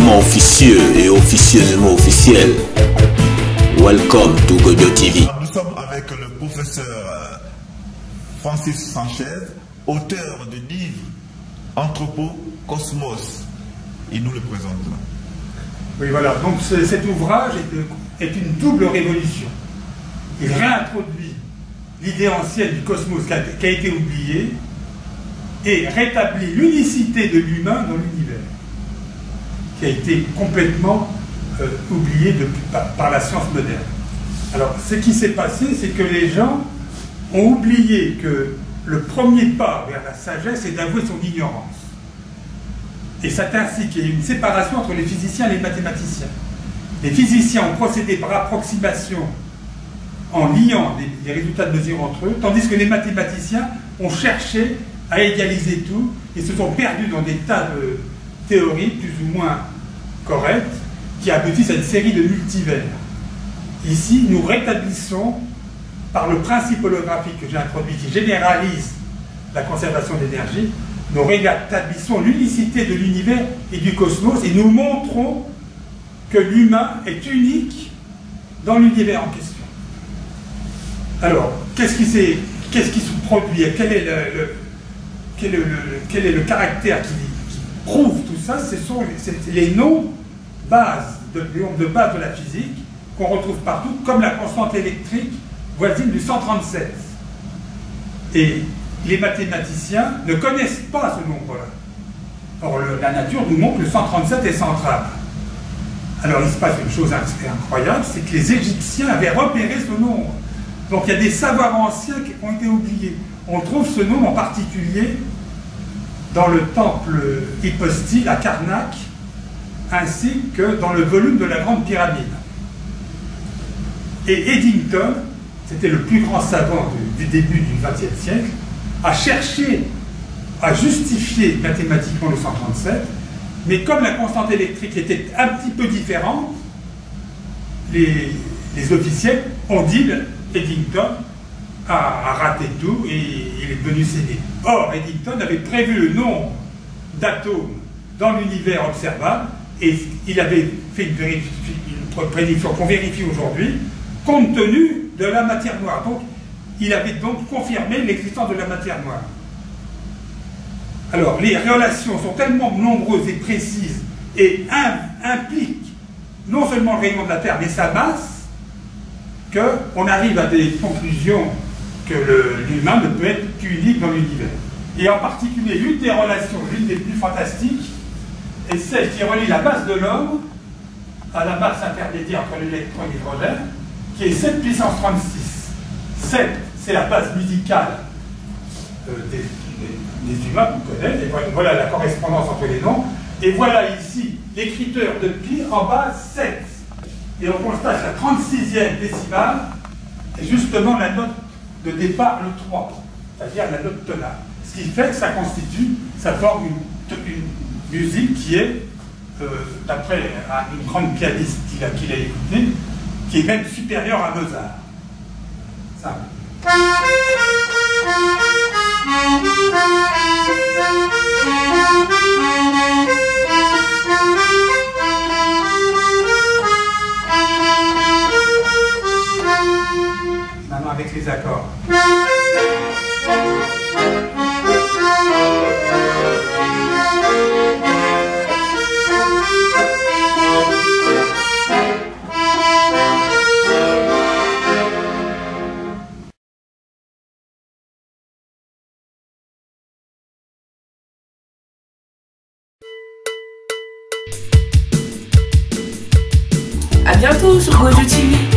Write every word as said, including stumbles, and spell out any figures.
officiellement officieux et officiellement officiel. Welcome to Godio T V. Nous sommes avec le professeur Francis Sanchez, auteur du livre Anthropo Cosmos. Il nous le présente là. Oui, voilà. Donc ce, cet ouvrage est, est une double révolution. Il réintroduit l'idée ancienne du cosmos qui a, qui a été oubliée et rétablit l'unicité de l'humain dans l'univers, qui a été complètement euh, oublié depuis, par, par la science moderne. Alors, ce qui s'est passé, c'est que les gens ont oublié que le premier pas vers la sagesse est d'avouer son ignorance. Et c'est ainsi qu'il y a une séparation entre les physiciens et les mathématiciens. Les physiciens ont procédé par approximation en liant les, les résultats de mesure entre eux, tandis que les mathématiciens ont cherché à égaliser tout et se sont perdus dans des tas de théories plus ou moins correctes qui aboutissent à une série de multivers. Ici, nous rétablissons, par le principe holographique que j'ai introduit, qui généralise la conservation d'énergie, nous rétablissons l'unicité de l'univers et du cosmos et nous montrons que l'humain est unique dans l'univers en question. Alors, qu'est-ce qui s'est, qu'est-ce qui se produit? Quel est le, le, quel est le, quel est le caractère qui, qui prouve tout ça? Ce sont les, les noms bases de, les nombres de base de la physique qu'on retrouve partout, comme la constante électrique voisine du cent trente-sept. Et les mathématiciens ne connaissent pas ce nombre-là. Or, le, la nature nous montre que le cent trente-sept est central. Alors, il se passe une chose incroyable, c'est que les Égyptiens avaient repéré ce nombre. Donc, il y a des savoirs anciens qui ont été oubliés. On trouve ce nombre en particulier dans le temple hypostyle à Karnak, ainsi que dans le volume de la Grande Pyramide. Et Eddington, c'était le plus grand savant du, du début du vingtième siècle, a cherché à justifier mathématiquement le cent trente-sept, mais comme la constante électrique était un petit peu différente, les, les officiels ont dit Eddington a, a raté tout et il est devenu cédé. Or, Eddington avait prévu le nombre d'atomes dans l'univers observable et il avait fait une, une prédiction qu'on vérifie aujourd'hui compte tenu de la matière noire. Donc, il avait donc confirmé l'existence de la matière noire. Alors, les relations sont tellement nombreuses et précises et impliquent non seulement le rayon de la Terre, mais sa masse, qu'on arrive à des conclusions que l'humain ne peut être qu'unique dans l'univers. Et en particulier, l'une des relations, l'une des plus fantastiques, est celle qui relie la masse de l'homme à la masse intermédiaire entre l'électron et l'hydrogène, qui est sept puissance trente-six. sept, c'est la base musicale euh, des, des, des humains qu'on connaît, et voilà, voilà la correspondance entre les noms. Et voilà ici l'écriteur de pi en bas sept. Et on constate la trente-sixième décimale est justement la note de départ, le trois, c'est-à-dire la note tonale. Ce qui fait que ça constitue, ça forme une, une musique qui est, euh, d'après une grande pianiste qu'il a, qu'il a écoutée, qui est même supérieure à Mozart. Ça. Maintenant avec les accords. À bientôt sur Godio T V.